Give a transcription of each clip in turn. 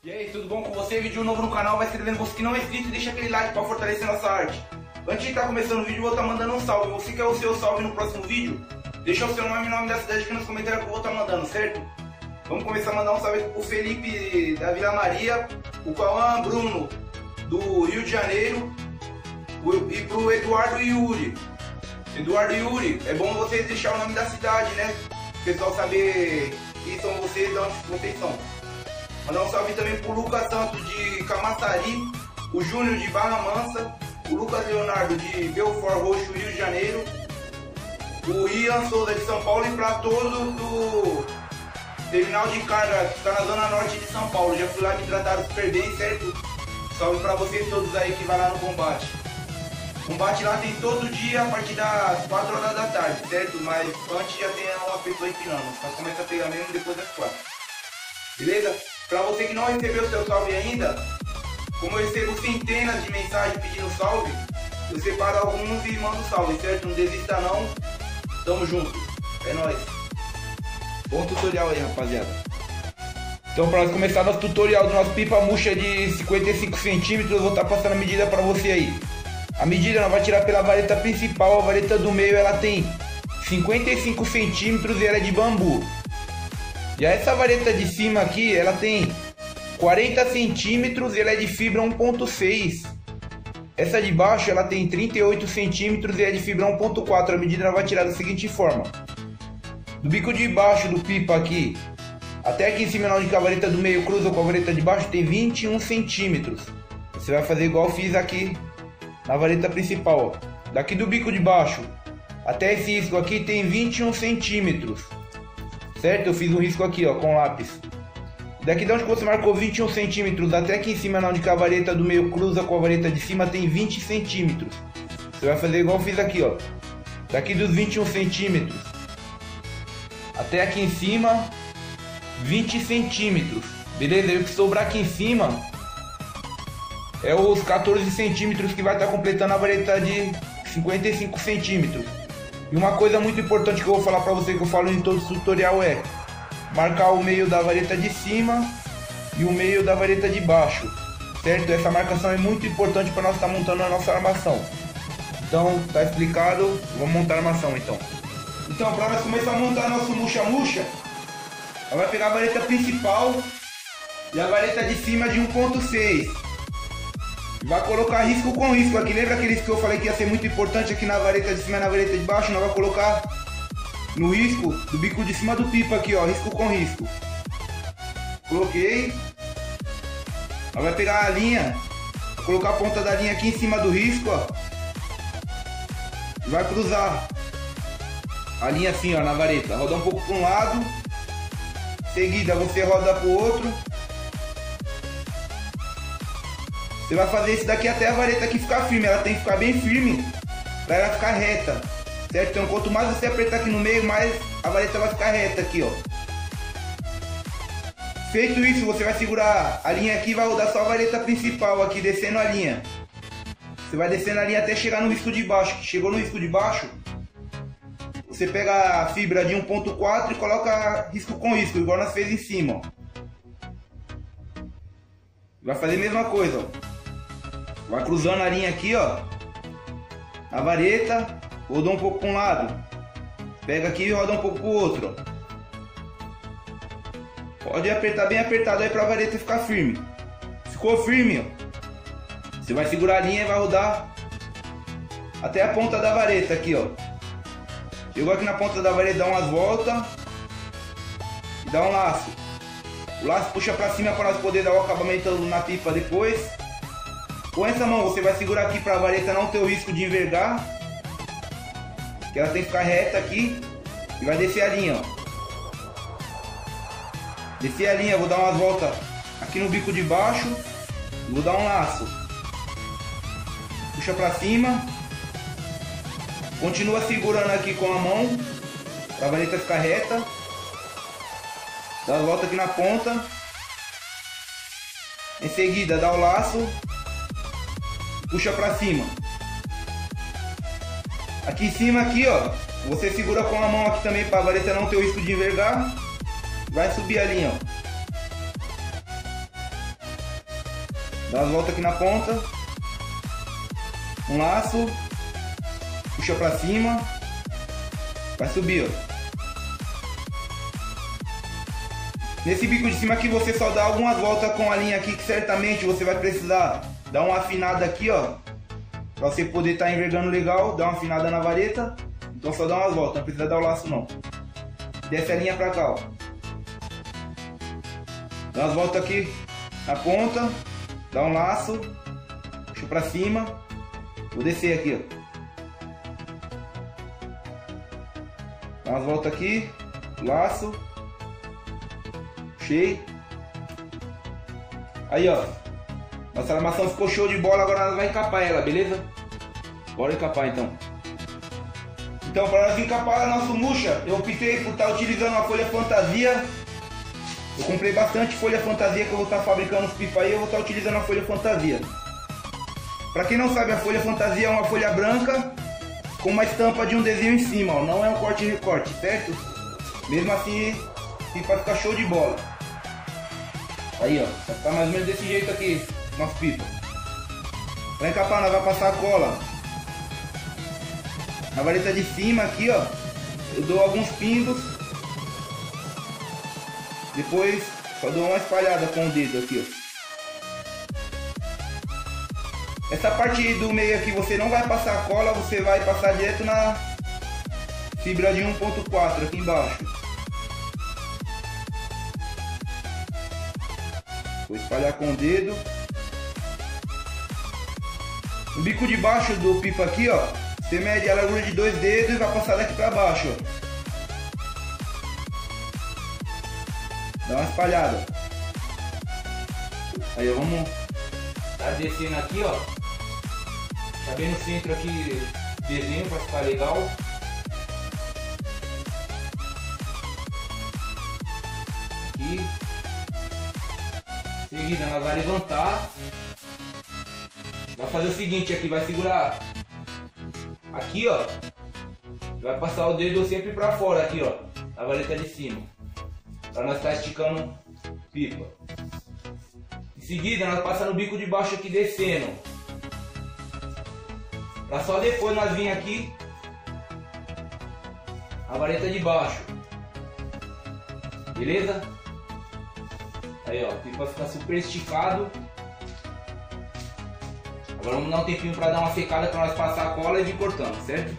E aí, tudo bom com você? Vídeo novo no canal, vai se inscrevendo. Você que não é inscrito, deixa aquele like para fortalecer nossa arte. Antes de estar começando o vídeo, vou estar mandando um salve. Você quer o seu salve no próximo vídeo? Deixa o seu nome e nome da cidade aqui nos comentários que eu vou estar mandando, certo? Vamos começar a mandar um salve pro Felipe da Vila Maria, o Cauã Bruno do Rio de Janeiro e pro Eduardo Yuri. Eduardo Yuri, é bom vocês deixar o nome da cidade, né? O pessoal saber quem são vocês, de onde vocês são. Mandar um salve também pro Lucas Santos de Camaçari, o Júnior de Barra Mansa, o Lucas Leonardo de Belfort Roxo, Rio de Janeiro, o Ian Souza de São Paulo e para todos do terminal de carga que está na zona norte de São Paulo. Já fui lá, me trataram super bem, certo? Salve para vocês todos aí que vai lá no combate. O combate lá tem todo dia a partir das 4 horas da tarde, certo? Mas antes já tem uma pessoa empinando, só começa a pegar mesmo depois das 4. Beleza? Pra você que não recebeu o seu salve ainda, como eu recebo centenas de mensagens pedindo salve, eu separo alguns e mando salve, certo? Não desista não, tamo junto, é nóis. Bom tutorial aí, rapaziada. Então, para nós começar nosso tutorial do nosso pipa murcha de 55 centímetros, eu vou estar passando a medida para você aí. A medida nós vamos tirar pela vareta principal, a vareta do meio ela tem 55 centímetros e ela é de bambu. Já essa vareta de cima aqui, ela tem 40 centímetros e ela é de fibra 1.6. Essa de baixo, ela tem 38 centímetros e é de fibra 1.4. A medida ela vai tirar da seguinte forma. Do bico de baixo do pipa aqui, até aqui em cima onde a vareta do meio cruza com a vareta de baixo, tem 21 centímetros. Você vai fazer igual eu fiz aqui na vareta principal. Ó. Daqui do bico de baixo até esse risco aqui tem 21 centímetros. Certo? Eu fiz um risco aqui, ó, com lápis. Daqui de onde você marcou 21 centímetros até aqui em cima, onde a vareta do meio cruza com a vareta de cima, tem 20 centímetros. Você vai fazer igual eu fiz aqui, ó. Daqui dos 21 centímetros até aqui em cima, 20 centímetros. Beleza? E o que sobrar aqui em cima é os 14 centímetros que vai estar completando a vareta de 55 centímetros. E uma coisa muito importante que eu vou falar pra você, que eu falo em todo o tutorial, é marcar o meio da vareta de cima e o meio da vareta de baixo, certo? Essa marcação é muito importante para nós estar montando a nossa armação. Então, tá explicado, vamos montar a armação então. Então, para nós começar a montar nosso murcha-murcha, vai pegar a vareta principal e a vareta de cima de 1.6. Vai colocar risco com risco aqui. Lembra aqueles que eu falei que ia ser muito importante aqui na vareta de cima e na vareta de baixo? Nós vamos colocar no risco do bico de cima do pipa aqui, ó, risco com risco. Coloquei. Nós vai pegar a linha, colocar a ponta da linha aqui em cima do risco, ó. E vai cruzar a linha assim, ó, na vareta. Rodar um pouco para um lado. Em seguida você roda para o outro. Você vai fazer isso daqui até a vareta aqui ficar firme. Ela tem que ficar bem firme para ela ficar reta, certo? Então quanto mais você apertar aqui no meio, mais a vareta vai ficar reta aqui, ó. Feito isso, você vai segurar a linha aqui e vai rodar só a vareta principal aqui, descendo a linha. Você vai descendo a linha até chegar no risco de baixo. Chegou no risco de baixo, você pega a fibra de 1.4 e coloca risco com risco, igual nós fez em cima, ó. Vai fazer a mesma coisa, ó. Vai cruzando a linha aqui, ó, na vareta, roda um pouco para um lado, pega aqui e roda um pouco para o outro, ó. Pode apertar bem apertado aí para a vareta ficar firme. Ficou firme, ó. Você vai segurar a linha e vai rodar até a ponta da vareta aqui, ó. Chegou aqui na ponta da vareta, dá umas voltas e dá um laço. O laço puxa para cima para nós poder dar o acabamento na pipa depois. Com essa mão você vai segurar aqui para a vareta não ter o risco de envergar, que ela tem que ficar reta aqui, e vai descer a linha, ó. Descer a linha, vou dar umas voltas aqui no bico de baixo, vou dar um laço. Puxa para cima, continua segurando aqui com a mão para a vareta ficar reta. Dá a volta aqui na ponta. Em seguida dá o laço, puxa pra cima. Aqui em cima aqui, ó, você segura com a mão aqui também para a vareta não ter o risco de envergar. Vai subir a linha, ó. Dá umas voltas aqui na ponta. Um laço. Puxa pra cima. Vai subir, ó. Nesse bico de cima aqui você só dá algumas voltas com a linha aqui, que certamente você vai precisar dar uma afinada aqui, ó. Pra você poder estar envergando legal, dar uma afinada na vareta. Então só dá umas voltas, não precisa dar o laço não. Desce a linha pra cá, ó. Dá umas voltas aqui na ponta. Dá um laço. Puxa pra cima. Vou descer aqui, ó. Dá umas voltas aqui. Laço. Puxei. Aí, ó. Nossa armação ficou show de bola. Agora nós vamos encapar ela, beleza? Bora encapar então. Então, para nós encapar nosso Musha, eu optei por estar utilizando uma folha fantasia. Eu comprei bastante folha fantasia que eu vou estar fabricando os pipa aí. Eu vou estar utilizando a folha fantasia. Para quem não sabe, a folha fantasia é uma folha branca com uma estampa de um desenho em cima, ó. Não é um corte e recorte, certo? Mesmo assim, pipa fica show de bola. Aí, ó, vai ficar mais ou menos desse jeito aqui, nosso pipa. Para encapar, nós vamos passar a cola na vareta de cima aqui, ó. Eu dou alguns pingos. Depois só dou uma espalhada com o dedo aqui, ó. Essa parte do meio aqui você não vai passar a cola, você vai passar direto na fibra de 1.4 aqui embaixo. Vou espalhar com o dedo. No bico de baixo do pipa aqui, ó, você mede a largura de 2 dedos e vai passar daqui pra baixo, ó. Dá uma espalhada. Aí, ó, vamos tá descendo aqui, ó. Tá bem no centro aqui, desenho pra ficar legal. Aqui. Em seguida, nós vamos levantar. Vai fazer o seguinte aqui, vai segurar aqui, ó. Vai passar o dedo sempre pra fora aqui, ó. Na vareta de cima. Pra nós estar esticando pipa. Em seguida, nós passamos no bico de baixo aqui descendo. Pra só depois nós vir aqui a vareta de baixo. Beleza? Aí, ó, o pipa fica super esticado. Agora vamos dar um tempinho pra dar uma secada pra nós passar a cola e vir cortando, certo?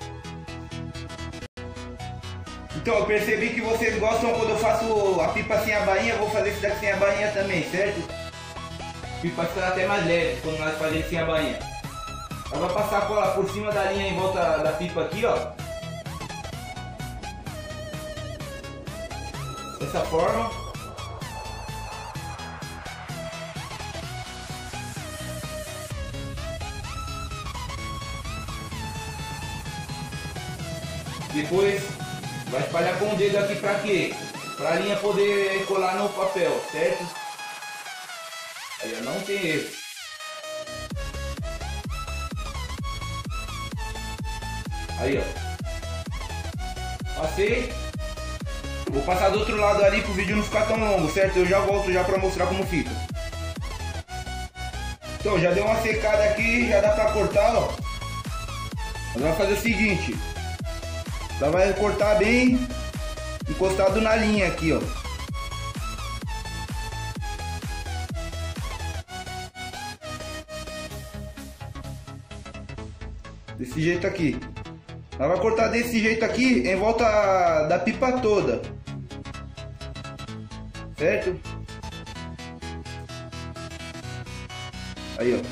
Então, eu percebi que vocês gostam quando eu faço a pipa sem a bainha, eu vou fazer isso daqui sem a bainha também, certo? A pipa fica até mais leve quando nós fazemos sem a bainha. Nós vamos passar a cola por cima da linha em volta da pipa aqui, ó. Dessa forma. Depois vai espalhar com o dedo aqui pra quê? Pra linha poder colar no papel, certo? Aí, ó, não tem erro. Aí, ó. Passei. Vou passar do outro lado ali pro vídeo não ficar tão longo, certo? Eu já volto já pra mostrar como fica. Então, já deu uma secada aqui, já dá pra cortar, ó. Nós vamos fazer o seguinte. Já vai cortar bem encostado na linha aqui, ó. Desse jeito aqui. Nós vamos cortar desse jeito aqui em volta da pipa toda. Certo? Aí, ó.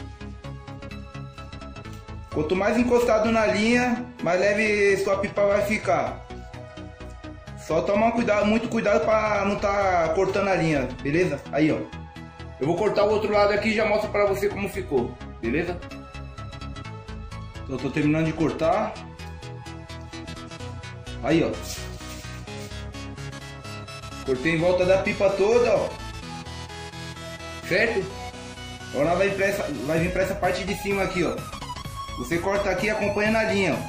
Quanto mais encostado na linha, mais leve sua pipa vai ficar. Só tomar cuidado, muito cuidado para não estar cortando a linha, beleza? Aí, ó. Eu vou cortar o outro lado aqui e já mostro para você como ficou, beleza? Então, eu tô terminando de cortar. Aí, ó. Cortei em volta da pipa toda, ó. Certo? Agora vai vir pra essa parte de cima aqui, ó. Você corta aqui e acompanha na linha, ó.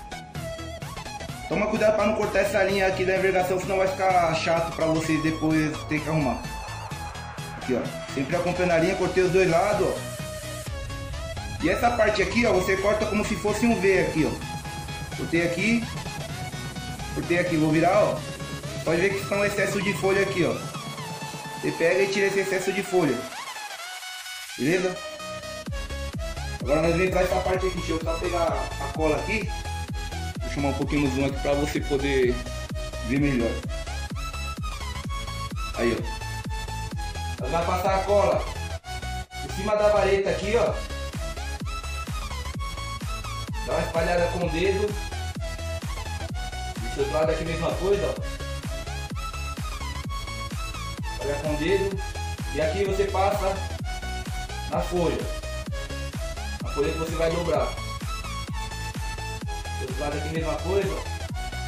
Toma cuidado para não cortar essa linha aqui da envergação, senão vai ficar chato para vocês depois ter que arrumar. Aqui, ó. Sempre acompanhando a linha, cortei os dois lados, ó. E essa parte aqui, ó, você corta como se fosse um V aqui, ó. Cortei aqui, vou virar, ó. Pode ver que está um excesso de folha aqui, ó. Você pega e tira esse excesso de folha. Beleza? Agora nós vamos pra essa parte aqui. Deixa eu só pegar a cola aqui. Vou chamar um pouquinho no zoom aqui pra você poder ver melhor. Aí, ó. Nós vamos passar a cola por cima da vareta aqui, ó. Dá uma espalhada com o dedo. Do outro lado aqui, mesma coisa, ó. Espalhar com o dedo. E aqui você passa na folha. A folha que você vai dobrar. Do outro lado aqui, mesma coisa, ó.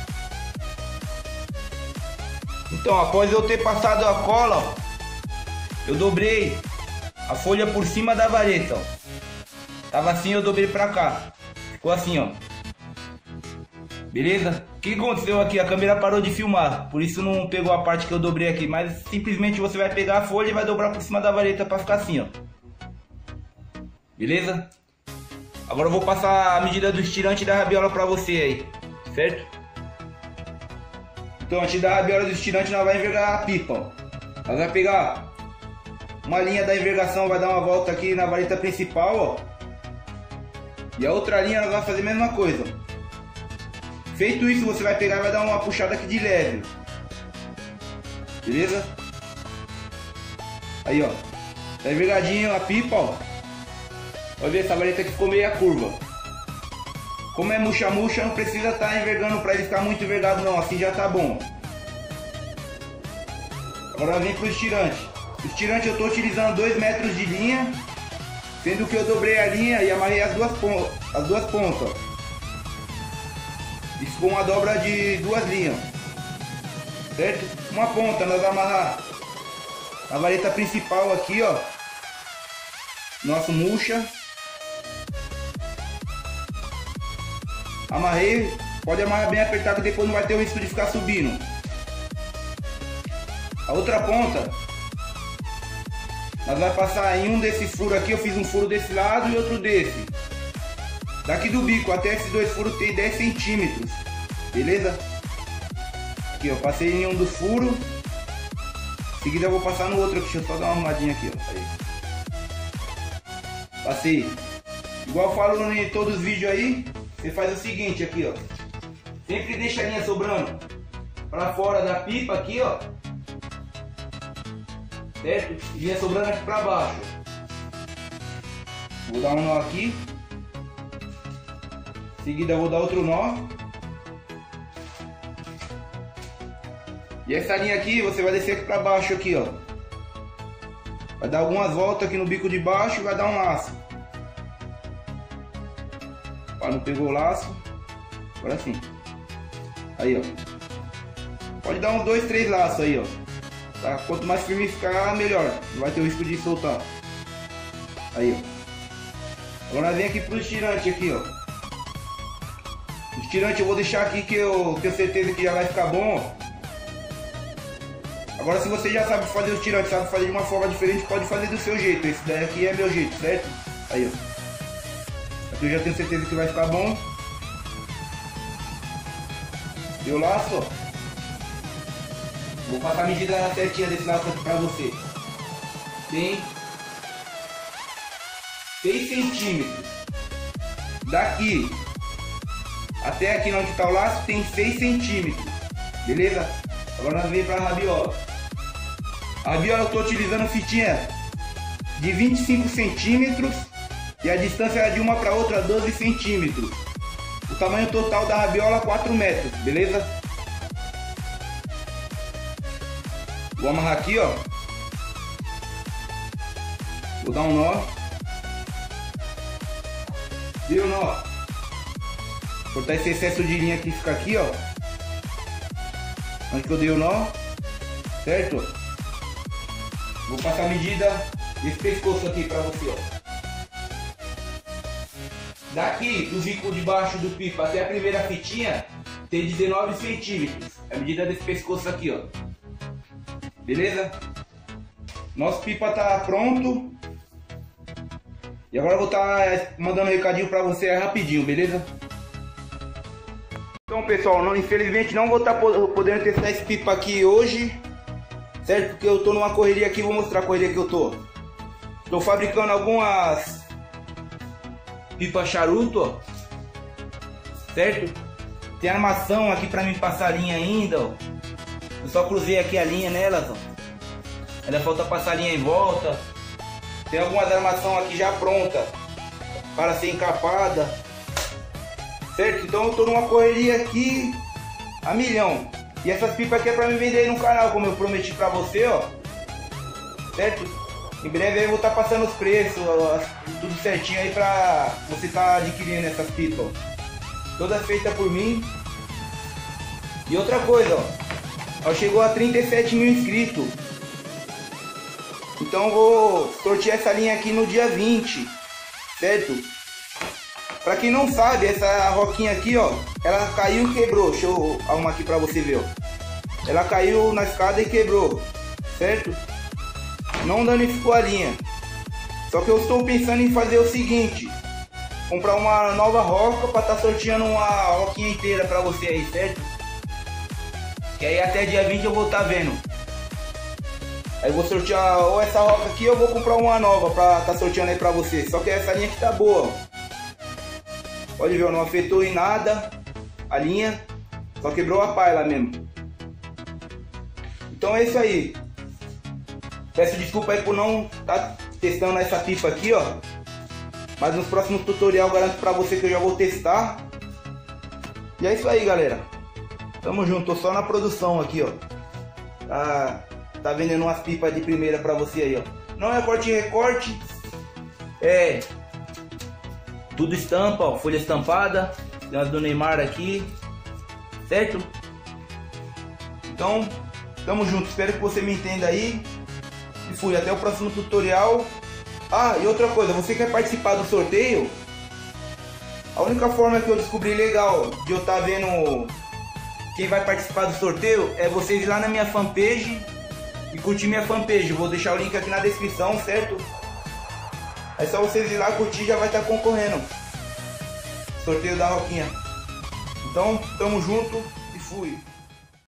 Então, após eu ter passado a cola, ó, eu dobrei a folha por cima da vareta, ó. Tava assim, eu dobrei pra cá. Ficou assim, ó. Beleza? O que aconteceu aqui? A câmera parou de filmar, por isso não pegou a parte que eu dobrei aqui. Mas simplesmente você vai pegar a folha e vai dobrar por cima da vareta pra ficar assim, ó. Beleza? Agora eu vou passar a medida do estirante da rabiola pra você aí, certo? Então, antes da rabiola do estirante, nós vamos envergar a pipa, ó. Nós vamos pegar uma linha da envergação, vai dar uma volta aqui na vareta principal, ó. E a outra linha nós vamos fazer a mesma coisa. Feito isso, você vai pegar e vai dar uma puxada aqui de leve. Beleza? Aí, ó. Tá envergadinho a pipa, ó. Vai ver, essa vareta aqui ficou meia curva. Como é murcha-murcha, não precisa estar envergando para ele ficar muito envergado não. Assim já tá bom. Agora vem pro estirante. O estirante eu estou utilizando 2 metros de linha. Sendo que eu dobrei a linha e amarrei as duas pontas. Isso ficou uma dobra de 2 linhas. Certo? Uma ponta nós vamos amarrar a vareta principal aqui, ó. Nosso murcha. Amarrei. Pode amarrar bem apertado que depois não vai ter o risco de ficar subindo. A outra ponta nós vamos passar em um desses furos aqui. Eu fiz um furo desse lado e outro desse. Daqui do bico até esses 2 furos tem 10 centímetros. Beleza? Aqui, ó. Passei em um dos furos. Em seguida eu vou passar no outro aqui. Deixa eu só dar uma arrumadinha aqui, ó. Aí. Passei. Igual eu falo em todos os vídeos aí. Você faz o seguinte aqui, ó. Sempre deixa a linha sobrando pra fora da pipa aqui, ó. Certo? E linha sobrando aqui pra baixo. Vou dar um nó aqui. Em seguida eu vou dar outro nó. E essa linha aqui você vai descer aqui pra baixo aqui, ó. Vai dar algumas voltas aqui no bico de baixo e vai dar um laço. Ó, não pegou o laço. Agora sim. Aí, ó. Pode dar uns 2, 3 laços aí, ó. Tá? Quanto mais firme ficar, melhor. Não vai ter o risco de soltar. Aí, ó. Agora vem aqui pro estirante aqui, ó. O estirante eu vou deixar aqui que eu tenho certeza que já vai ficar bom, ó. Agora se você já sabe fazer o estirante, sabe fazer de uma forma diferente, pode fazer do seu jeito. Esse daqui é meu jeito, certo? Aí, ó. Aqui eu já tenho certeza que vai ficar bom. Deu laço, ó. Vou passar a medida certinha desse laço aqui pra você. Tem 6 centímetros. Daqui até aqui onde está o laço tem 6 centímetros. Beleza? Agora nós vamos para a rabiola. A rabiola eu estou utilizando fitinha de 25 centímetros. E a distância de uma para outra 12 centímetros. O tamanho total da rabiola 4 metros. Beleza? Vou amarrar aqui, ó. Vou dar um nó. Deu o nó. Cortar esse excesso de linha que fica aqui, ó. Onde que eu dei o nó. Certo? Vou passar a medida desse pescoço aqui pra você, ó. Daqui do bico de baixo do pipa até a primeira fitinha tem 19 centímetros. É a medida desse pescoço aqui, ó. Beleza? Nosso pipa tá pronto. E agora eu vou estar mandando um recadinho pra você rapidinho, beleza? Então pessoal, infelizmente não vou estar podendo testar esse pipa aqui hoje, certo? Porque eu tô numa correria aqui, vou mostrar a correria que eu tô. Tô fabricando algumas pipa charuto, ó, certo? Tem armação aqui pra mim passar a linha ainda, ó. Eu só cruzei aqui a linha nelas, ó. Ainda falta passar a linha em volta. Tem algumas armação aqui já pronta para ser encapada, certo? Então eu tô numa correria aqui a milhão. E essas pipas aqui é pra me vender aí no canal, como eu prometi pra você, ó, certo? Em breve aí eu vou estar passando os preços, tudo certinho aí pra você estar adquirindo essas pipas, ó. Todas feitas por mim. E outra coisa, ó, chegou a 37 mil inscritos. Então eu vou sortear essa linha aqui no dia 20, certo? Pra quem não sabe, essa roquinha aqui, ó, ela caiu e quebrou. Deixa eu arrumar aqui pra você ver, ó. Ela caiu na escada e quebrou, certo? Não danificou a linha. Só que eu estou pensando em fazer o seguinte: comprar uma nova roca pra estar sorteando uma roquinha inteira pra você aí, certo? Que aí até dia 20 eu vou estar vendo. Aí eu vou sortear ou essa roca aqui, ou eu vou comprar uma nova pra estar sorteando aí pra você. Só que essa linha aqui tá boa, ó. Pode ver, não afetou em nada a linha, só quebrou a paila mesmo. Então é isso aí. Peço desculpa aí por não estar testando essa pipa aqui, ó. Mas nos próximos tutorial garanto pra você que eu já vou testar. E é isso aí, galera. Tamo junto, tô só na produção aqui, ó. Tá vendendo umas pipas de primeira pra você aí, ó. Não é corte e recorte. É tudo estampa, ó. Folha estampada. Tem umas do Neymar aqui, certo? Então, tamo junto. Espero que você me entenda aí. E fui, até o próximo tutorial. Ah, e outra coisa, você quer participar do sorteio? A única forma que eu descobri legal de eu estar vendo quem vai participar do sorteio é vocês ir lá na minha fanpage e curtir minha fanpage. Vou deixar o link aqui na descrição, certo? É só vocês ir lá curtir, já vai estar concorrendo. Sorteio da roquinha. Então, tamo junto e fui.